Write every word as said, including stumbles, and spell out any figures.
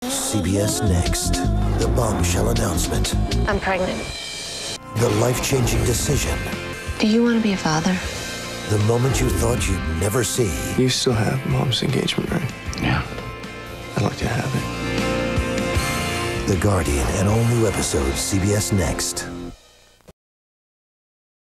C B S Next. The bombshell announcement. I'm pregnant. The life-changing decision. Do you want to be a father? The moment you thought you'd never see. You still have Mom's engagement ring? Yeah. I'd like to have it. The Guardian, an all-new episode, C B S Next.